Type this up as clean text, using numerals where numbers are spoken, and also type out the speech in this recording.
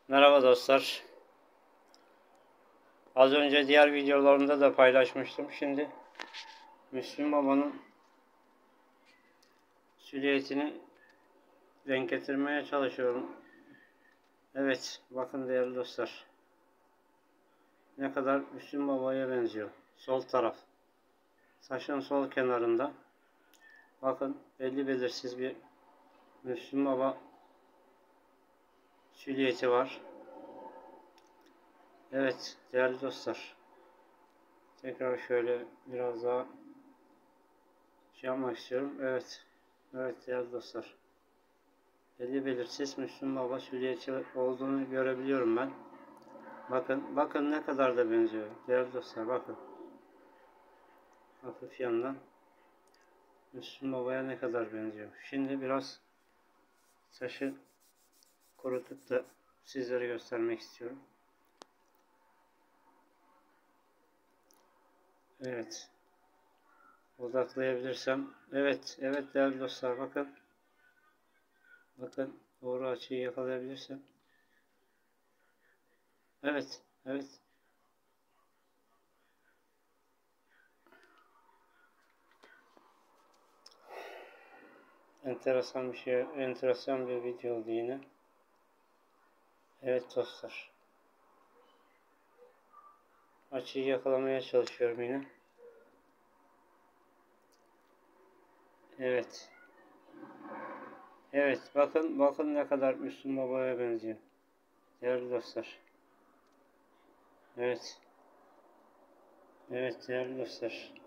Merhaba dostlar. Az önce diğer videolarımda da paylaşmıştım. Şimdi Müslüm Baba'nın silüetini renk getirmeye çalışıyorum. Evet, bakın değerli dostlar. Ne kadar Müslüm Baba'ya benziyor. Sol taraf. Saçın sol kenarında. Bakın belli belirsiz bir Müslüm Baba silüeti var. Evet değerli dostlar. Tekrar şöyle biraz daha yapmak istiyorum. Evet. Evet değerli dostlar. Belli belirsiz Müslüm Baba silüeti olduğunu görebiliyorum ben. Bakın ne kadar da benziyor. Değerli dostlar bakın. Hafif yandan Müslüm Baba'ya ne kadar benziyor. Şimdi biraz saçı kurutup da sizlere göstermek istiyorum. Evet. Odaklayabilirsem. Evet değerli dostlar bakın. Bakın doğru açıyı yakalayabilirsem. Evet. Enteresan bir video oldu yine. Evet dostlar. Açıyı yakalamaya çalışıyorum yine. Evet. Evet bakın ne kadar Müslüm Baba'ya benziyor. Değerli dostlar. Evet. Evet değerli dostlar.